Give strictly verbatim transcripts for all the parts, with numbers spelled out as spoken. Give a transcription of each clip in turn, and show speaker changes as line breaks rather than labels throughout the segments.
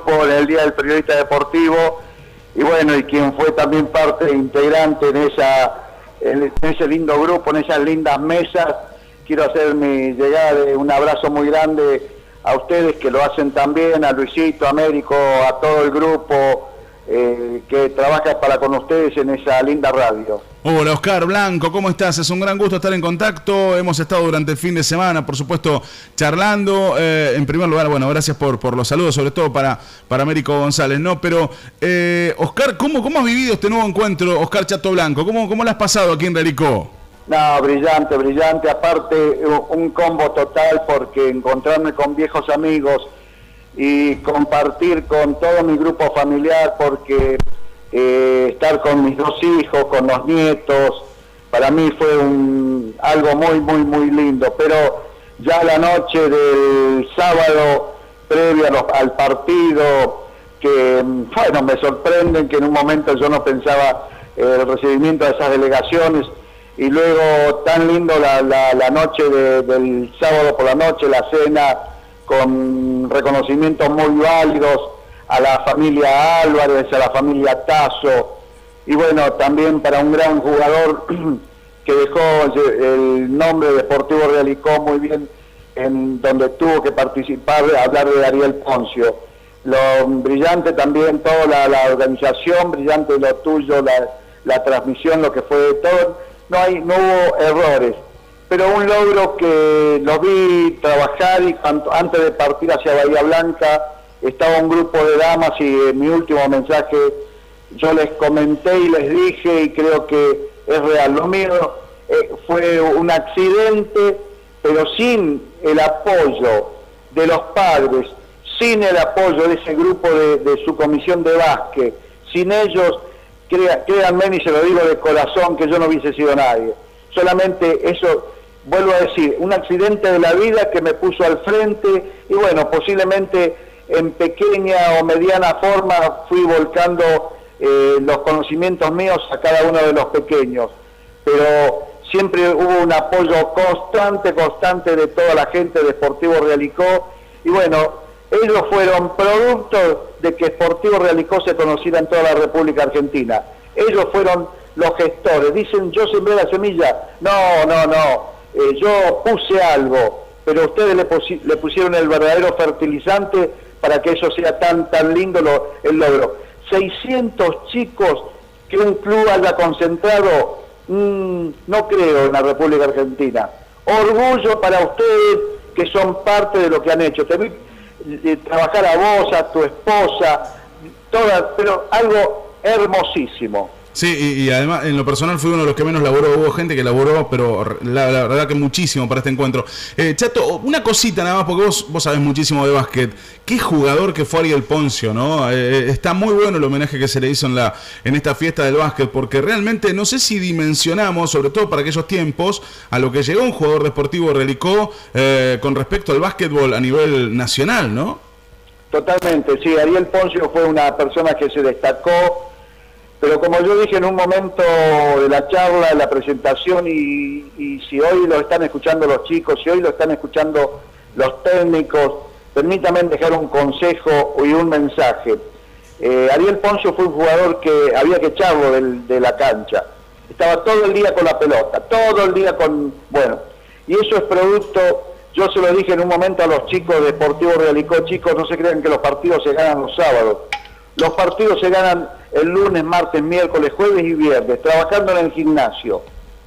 en el Día del Periodista Deportivo, y bueno, y quien fue también parte integrante en, esa, en ese lindo grupo, en esas lindas mesas. Quiero hacer mi llegada de un abrazo muy grande a ustedes que lo hacen también, a Luisito, a Américo, a todo el grupo eh, que trabaja para con ustedes en esa linda radio.
Hola Oscar Blanco, ¿cómo estás? Es un gran gusto estar en contacto. Hemos estado durante el fin de semana, por supuesto, charlando. Eh, en primer lugar, bueno, gracias por, por los saludos, sobre todo para, para Américo González, ¿no? Pero, eh, Oscar, ¿cómo, ¿cómo has vivido este nuevo encuentro, Oscar Chato Blanco? ¿Cómo, cómo lo has pasado aquí en Relicó?
No, brillante, brillante. Aparte, un combo total, porque encontrarme con viejos amigos y compartir con todo mi grupo familiar, porque eh, estar con mis dos hijos, con los nietos, para mí fue un, algo muy, muy, muy lindo. Pero ya la noche del sábado, previo a los, al partido, que, bueno, me sorprenden que en un momento yo no pensaba eh, el recibimiento de esas delegaciones, y luego tan lindo la, la, la noche de, del sábado por la noche, la cena con reconocimientos muy válidos a la familia Álvarez, a la familia Tazo, y bueno, también para un gran jugador que dejó el nombre Deportivo Realicó muy bien, en donde tuvo que participar, hablar de Ariel Poncio. Lo brillante también, toda la, la organización, brillante lo tuyo, la, la transmisión, lo que fue todo. No hay, no hubo errores, pero un logro que lo vi trabajar, y antes de partir hacia Bahía Blanca estaba un grupo de damas, y en mi último mensaje yo les comenté y les dije, y creo que es real, lo mío eh, fue un accidente, pero sin el apoyo de los padres, sin el apoyo de ese grupo de, de su comisión de básquet, sin ellos, créanme, y se lo digo de corazón, que yo no hubiese sido nadie. Solamente eso, vuelvo a decir, un accidente de la vida que me puso al frente, y bueno, posiblemente en pequeña o mediana forma fui volcando eh, los conocimientos míos a cada uno de los pequeños, pero siempre hubo un apoyo constante, constante de toda la gente de Sportivo Realicó, y bueno, ellos fueron producto de que Sportivo Realicó se conociera en toda la República Argentina. Ellos fueron los gestores. Dicen, yo sembré la semilla. No, no, no. Eh, yo puse algo, pero ustedes le, le pusieron el verdadero fertilizante para que eso sea tan, tan lindo lo, el logro. seiscientos chicos que un club haya concentrado, mmm, no creo en la República Argentina. Orgullo para ustedes que son parte de lo que han hecho. Te vi de trabajar a vos, a tu esposa, todas, pero algo hermosísimo.
Sí, y, y además en lo personal fui uno de los que menos laboró. Hubo gente que laboró, pero la, la verdad que muchísimo para este encuentro. Eh, Chato, una cosita nada más, porque vos, vos sabés muchísimo de básquet. Qué jugador que fue Ariel Poncio, ¿no? Eh, está muy bueno el homenaje que se le hizo en, la, en esta fiesta del básquet, porque realmente no sé si dimensionamos, sobre todo para aquellos tiempos, a lo que llegó un jugador de Sportivo Realicó eh, con respecto al básquetbol a nivel nacional, ¿no?
Totalmente, sí. Ariel Poncio fue una persona que se destacó, pero como yo dije en un momento de la charla, de la presentación, y, y si hoy lo están escuchando los chicos, si hoy lo están escuchando los técnicos, permítanme dejar un consejo y un mensaje. Eh, Ariel Poncio fue un jugador que había que echarlo del, de la cancha. Estaba todo el día con la pelota, todo el día con... Bueno, y eso es producto, yo se lo dije en un momento a los chicos de Sportivo Realicó, chicos, no se crean que los partidos se ganan los sábados. Los partidos se ganan el lunes, martes, miércoles, jueves y viernes, trabajando en el gimnasio.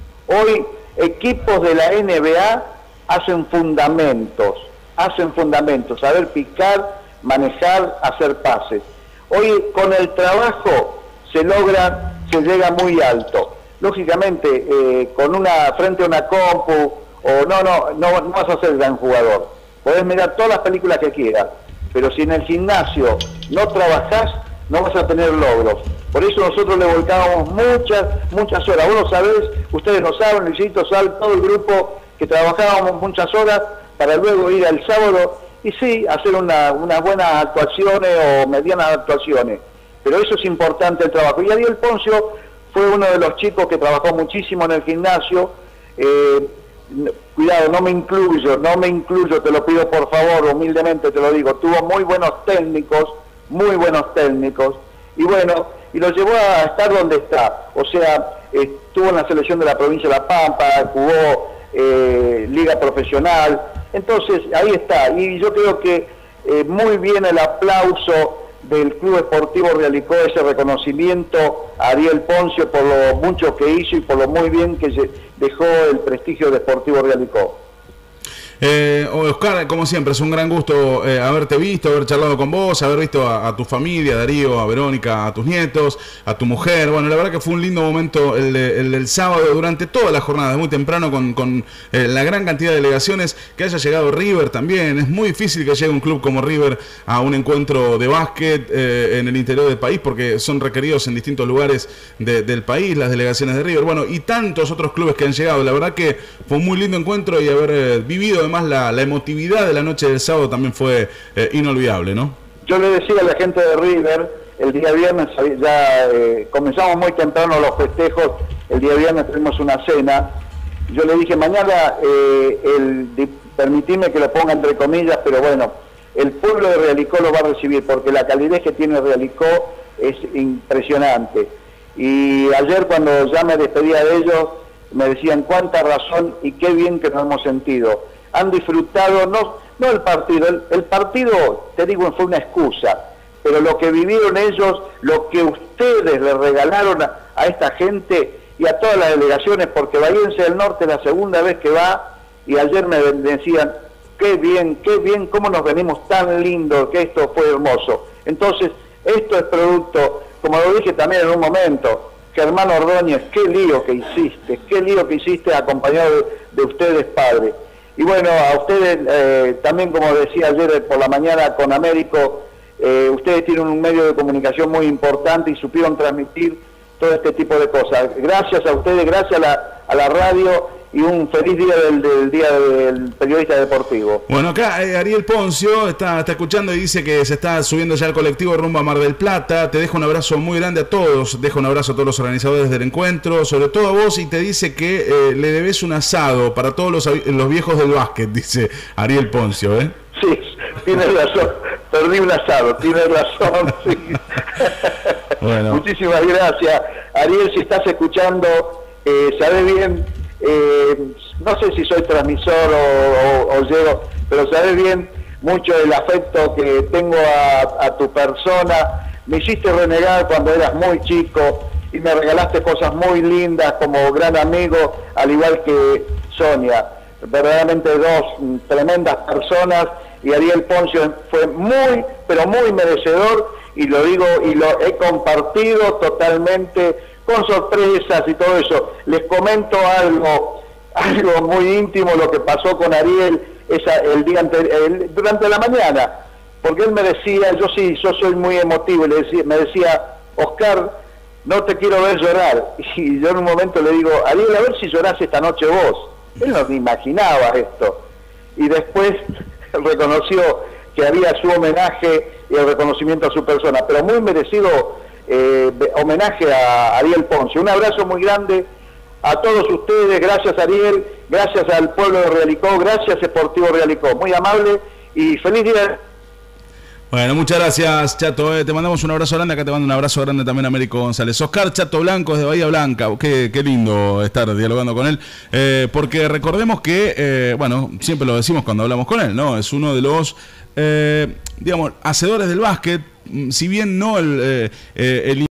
Hoy equipos de la N B A hacen fundamentos, hacen fundamentos, saber picar, manejar, hacer pases. Hoy con el trabajo se logra, se llega muy alto. Lógicamente, eh, con una frente a una compu, o no, no, no, no vas a ser gran jugador. Podés mirar todas las películas que quieras, pero si en el gimnasio no trabajás, no vas a tener logros. Por eso nosotros le volcábamos muchas, muchas horas. Vos lo sabés, ustedes lo saben, Luisito, Sal, todo el grupo, que trabajábamos muchas horas para luego ir al sábado y sí, hacer una, unas buenas actuaciones o medianas actuaciones. Pero eso es importante, el trabajo. Y Ariel Poncio fue uno de los chicos que trabajó muchísimo en el gimnasio. Eh, cuidado, no me incluyo, no me incluyo, te lo pido por favor, humildemente te lo digo. Tuvo muy buenos técnicos, muy buenos técnicos, y bueno, y lo llevó a estar donde está. O sea, estuvo en la selección de la provincia de La Pampa, jugó eh, liga profesional, entonces ahí está. Y yo creo que eh, muy bien el aplauso del Club Deportivo Realicó, ese reconocimiento a Ariel Poncio por lo mucho que hizo y por lo muy bien que dejó el prestigio Deportivo Realicó.
Eh, Oscar, como siempre, es un gran gusto eh, haberte visto, haber charlado con vos, haber visto a, a tu familia, a Darío, a Verónica, a tus nietos, a tu mujer. Bueno, la verdad que fue un lindo momento el, el, el sábado, durante toda la jornada, muy temprano, con, con eh, la gran cantidad de delegaciones, que haya llegado River también. Es muy difícil que llegue un club como River a un encuentro de básquet eh, en el interior del país, porque son requeridos en distintos lugares de, del país, las delegaciones de River. Bueno, y tantos otros clubes que han llegado. La verdad que fue un muy lindo encuentro, y haber eh, vivido además la, la emotividad de la noche del sábado también fue eh, inolvidable, ¿no? Yo le decía a la gente de River, el día viernes ya eh, comenzamos muy temprano los festejos, el día viernes tuvimos una cena, yo le dije mañana, eh, el, permitime que lo ponga entre comillas, pero bueno, el pueblo de Realicó lo va a recibir, porque la calidez que tiene Realicó es impresionante. Y ayer cuando ya me despedía de ellos, me decían cuánta razón y qué bien que nos hemos sentido. Han disfrutado, no, no el partido, el, el partido, te digo, fue una excusa, pero lo que vivieron ellos, lo que ustedes le regalaron a, a esta gente y a todas las delegaciones, porque Bahiense del Norte es la segunda vez que va, y ayer me decían, qué bien, qué bien, cómo nos venimos tan lindo, que esto fue hermoso. Entonces, esto es producto, como lo dije también en un momento, Germán Ordóñez, qué lío que hiciste, qué lío que hiciste acompañado de, de ustedes, padre. Y bueno, a ustedes eh, también, como decía ayer por la mañana con Américo, eh, ustedes tienen un medio de comunicación muy importante y supieron transmitir todo este tipo de cosas. Gracias a ustedes, gracias a la, a la radio, y un feliz día del, del Día del Periodista Deportivo. Bueno, acá eh, Ariel Poncio está, está escuchando y dice que se está subiendo ya el colectivo rumbo a Mar del Plata. Te dejo un abrazo muy grande a todos, dejo un abrazo a todos los organizadores del encuentro, sobre todo a vos, y te dice que eh, le debes un asado para todos los, los viejos del básquet, dice Ariel Poncio, ¿eh? Sí, tienes razón, perdí un asado, tienes razón, sí. Bueno. Muchísimas gracias. Ariel, si estás escuchando, eh, sabes bien, eh, no sé si soy transmisor o, o, o llego, pero sabes bien mucho el afecto que tengo a, a tu persona. Me hiciste renegar cuando eras muy chico y me regalaste cosas muy lindas como gran amigo, al igual que Sonia. Verdaderamente dos tremendas personas, y Ariel Poncio fue muy, pero muy merecedor, y lo digo y lo he compartido totalmente con sorpresas y todo eso. Les comento algo, algo muy íntimo, lo que pasó con Ariel esa, el día anterior, durante la mañana, porque él me decía, yo sí, yo soy muy emotivo, y le decía, me decía, Oscar, no te quiero ver llorar. Y yo en un momento le digo, Ariel, a ver si llorás esta noche vos. Él no se imaginaba esto. Y después reconoció que había su homenaje y el reconocimiento a su persona, pero muy merecido eh, homenaje a Ariel Poncio. Un abrazo muy grande a todos ustedes, gracias Ariel, gracias al pueblo de Realicó, gracias Deportivo Realicó, muy amable y feliz día. Bueno, muchas gracias, Chato, eh. te mandamos un abrazo grande, acá te mando un abrazo grande también a Américo González. Oscar Chato Blanco desde Bahía Blanca, qué, qué lindo estar dialogando con él, eh, porque recordemos que, eh, bueno, siempre lo decimos cuando hablamos con él, ¿no? Es uno de los, eh, digamos, hacedores del básquet, si bien no el, eh, el